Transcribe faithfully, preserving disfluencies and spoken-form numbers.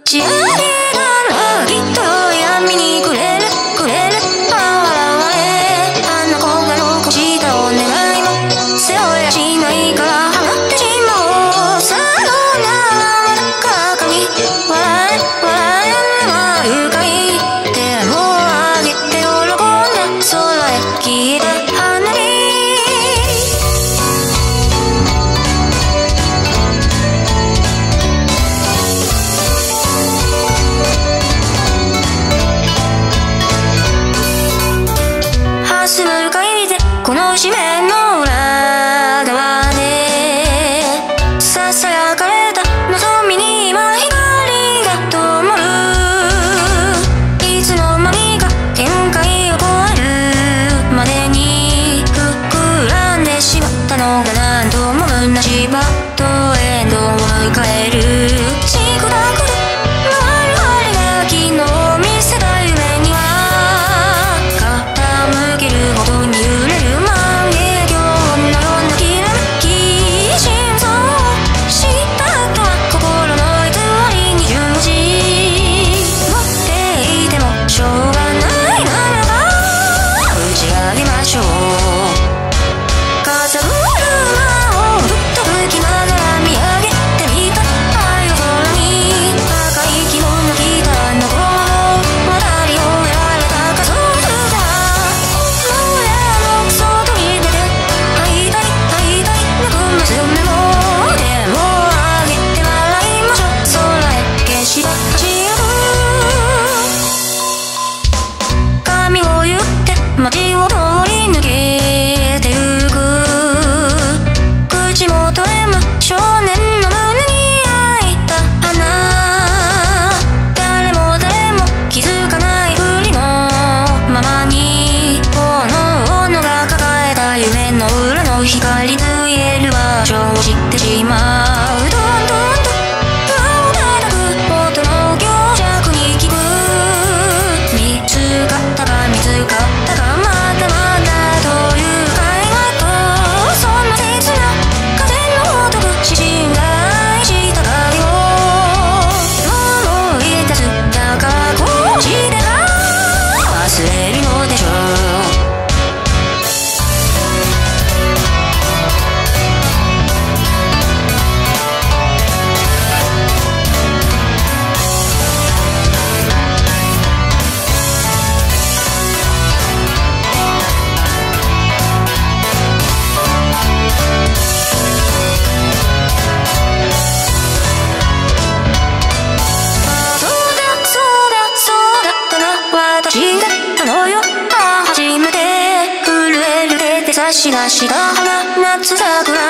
仕上げたらきっと闇にくれるくれるあわれあの子が残したお願いも背負いやしないから放ってしまおうさよならまたかかに笑え笑えは愉快手を上げて喜んだ空へ消えた花火する帰りでこの紙面の裏側でささやかれた望みに今光が灯るいつの間にか限界を超えるまでに膨らんでしまったのが何度も虚しいバッドエンドを迎えるしくたく回る針が昨日見せた夢には傾けるほどに揺れる万華鏡のようなきらめき心臓を知った後は心の偽りに従事持っていてもしょうがないならば打ち上げましょう風車をふっと吹きながら見上げてみた愛を空に赤い着物着たあの子を渡り終えられた家族がもやの外に出て会いたい会いたい泣く娘も手を上げて笑いましょう空へ消した走る髪を言って街を通り抜けてゆく口元へも少年の胸に開いた花誰も誰も気づかないふりのままにおのおのが抱えた夢の裏の光と言える場所を知ってしまうどんどんと輪を叩く音の強弱に聞く見つかったか見つかったかまだまだという会話とそんな切な風のごとく自信が愛した影を思い出すだからこうして忘れるのでしょう私だったのよああ初めて震える手で差し出した花夏桜